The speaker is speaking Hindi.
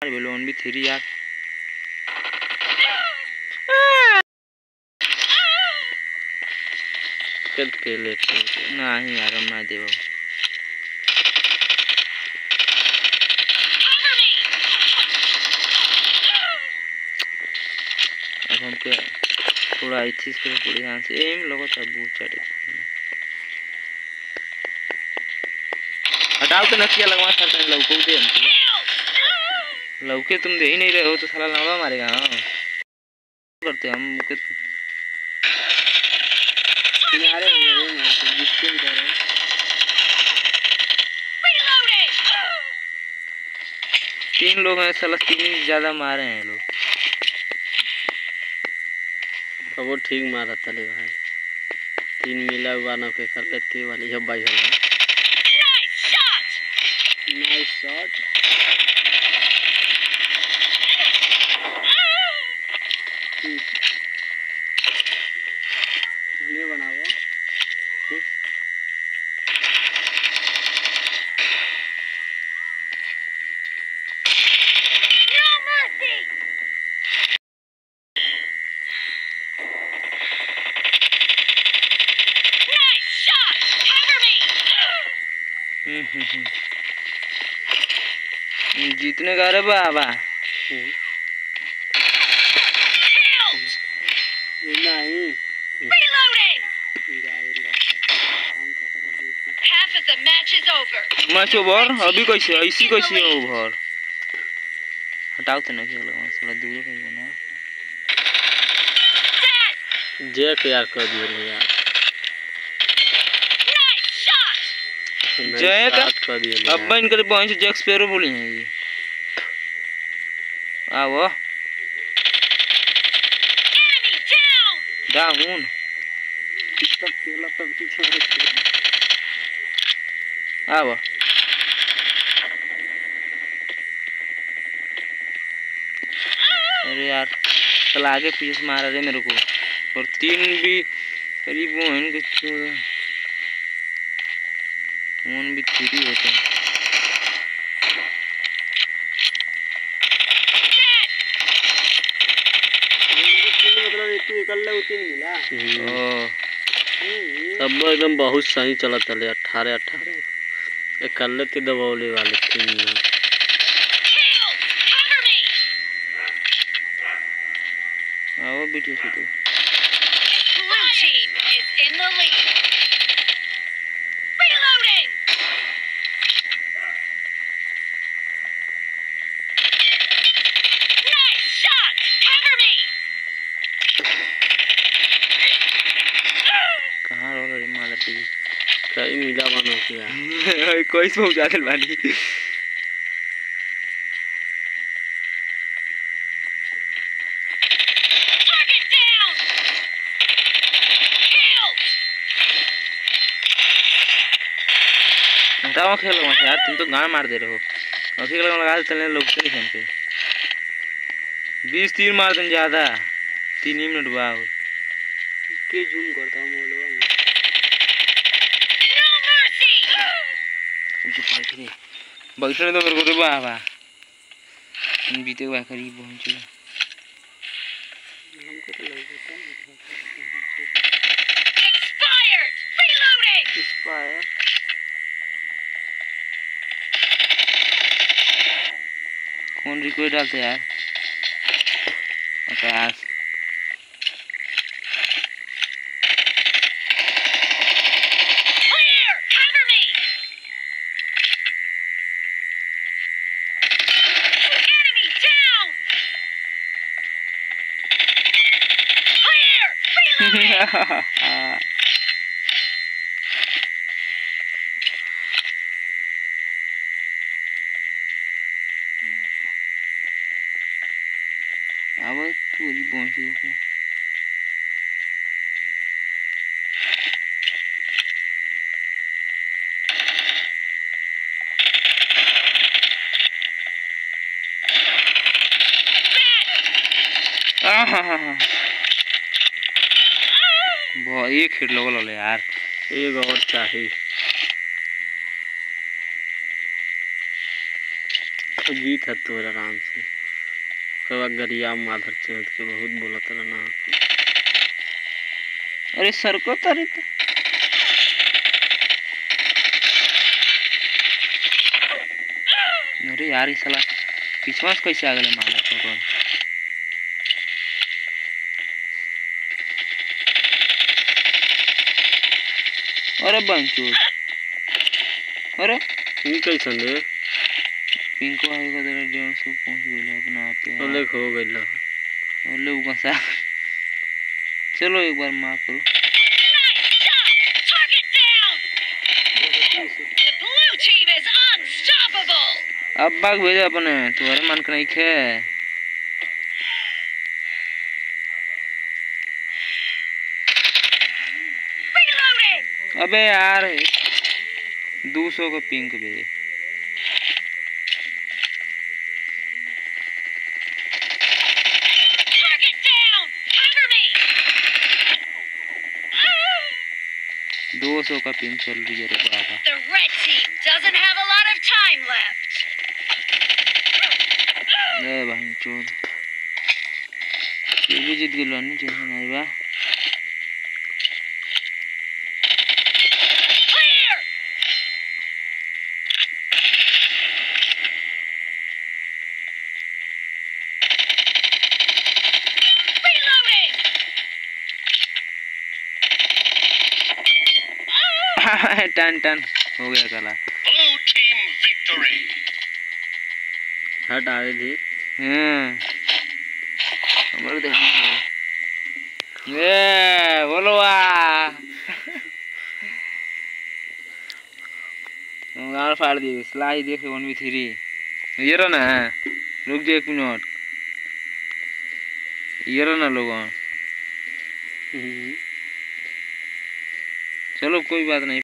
बेलोन भी थी यार। कद के लेते नहीं यार हम ना देव। अब हमके थोड़ा इच्छिस करे पूरी ध्यान से एम लोगों तब बहुत चढ़े हटाओ तो नकिया लगवा सर लौको दे हमको लौके तुम दे ही नहीं रहे हो तो साला लौड़ा मारेगा। हाँ करते हम किनारे हो गए डिस्टेंस कर रहे हैं। तीन लोग हैं साला तीन ज्यादा मारे हैं लोग। अब वो ठीक मारा तले भाई 3 मिला हुआ ना के कर लेते वाली है भाई है। नाइस शॉट ये बनाओ जीतने का रे बाबा नहीं मैच ओवर अभी कैसे ऐसी कैसी है ओवर हटाओ तो नहीं लगा साला दूर कहीं बना जैक यार कर दिए यार जैक कर दिए अब बन कर पहुंच जैक स्पैरो बोली है ये आओ डाउन इसका पहला तब पीछे आओ अरे यार कल आगे पीछे से मारा रे मेरे को और 3 भी करीब वो इनके 14 भी 3 होते हैं। तब एकदम बहुत सही चला तले 18 इकल्ले थे दबौले वाले 3 आओ बेटी से तो कहाँ रोल रही मालर की कई मिला बनो किया कोई सो जाते वाली हटाओ खेलो मत यार तुम तो गान मार दे रहे हो अभी लगा चलने लोग तो नहीं खेलते 20 तीर मार दें ज्यादा 3 ही मिनट बाद के जूम करता हूँ मोलवा में बैठने तो मेरे को तो बाबा बीते हुआ करीब पहुंचे हमको तो लग जाता है कौन रिक्वेस्ट डालते यार आकाश अब तू अभी पहुंचे को बहुत एक हिट लगल यार एक और चाहिए जीत है तो आराम से कब गरिया माधर चौथ के बहुत बोलत रहना। अरे सर को तारी तो अरे यार ये साला पिछवा से कैसे आ गए माधर को। अरे बंचू अरे ये कैसन रे पिंको भाई का 150 पहुंच गए अपना पे तो लेख हो गइल और लोग का चलो एक बार माफ करो। अब बाग भेजे अपने तुम्हारे मन का नहीं खे। अबे यार 200 का पिंक भेजे। दो 200 का पिंक चल रही है रे बाबा। The red team doesn't have a lot of time left. ए भाई चोद ये भी जीत गेलो नहीं टेंशन नहीं बा। Clear. Reloading. टन टन हो गया कला। Blue team victory. हट आवे दी हमारे देखो ये बोलो गाल फाड़ दिए स्लाई देखे 1v3 ये रहा ना रुक जाए 1 मिनट ये रहा ना लोगों। चलो कोई बात नहीं